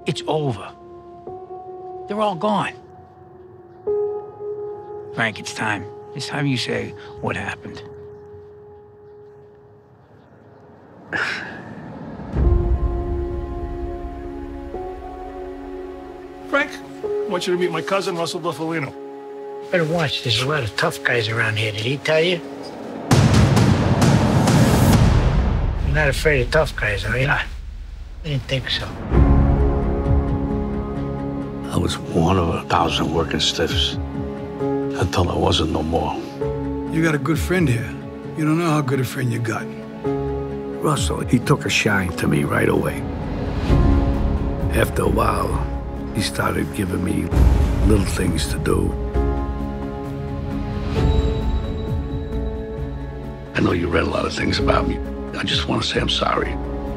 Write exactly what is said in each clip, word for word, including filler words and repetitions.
It's over. They're all gone. Frank, it's time. It's time you say what happened. Frank, I want you to meet my cousin, Russell Buffalino. Better watch. There's a lot of tough guys around here. Did he tell you? You're not afraid of tough guys, are you? I didn't think so. I was one of a thousand working stiffs until I wasn't no more. You got a good friend here. You don't know how good a friend you got. Russell, he took a shine to me right away. After a while, he started giving me little things to do. I know you read a lot of things about me. I just want to say I'm sorry.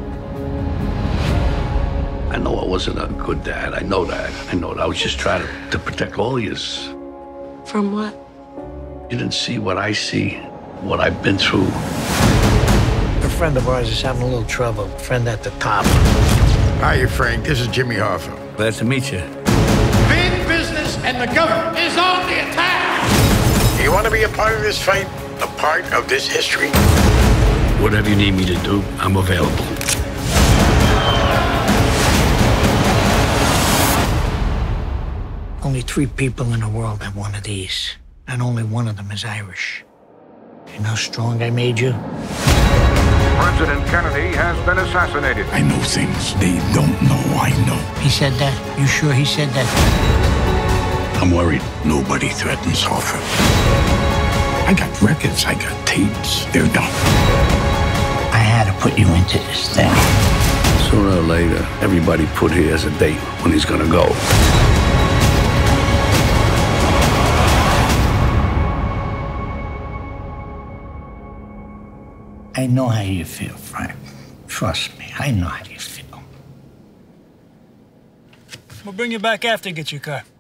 I know I wasn't a good dad. I know that. I know that. I was just trying to, to protect all of yous. From what? You didn't see what I see, what I've been through. A friend of ours is having a little trouble. A friend at the top. Hiya, Frank. This is Jimmy Hoffa. Glad to meet you. Big business and the government is on the attack. You want to be a part of this fight? A part of this history? Whatever you need me to do, I'm available. Only three people in the world have one of these, and only one of them is Irish. You know how strong I made you? President Kennedy has been assassinated. I know things they don't know I know. He said that? You sure he said that? I'm worried. Nobody threatens Hoffa. I got records, I got tapes. They're done. I had to put you into this thing. Sooner or later, everybody put here as a date when he's gonna go. I know how you feel, Frank. Trust me, I know how you feel. We'll bring you back after you get your car.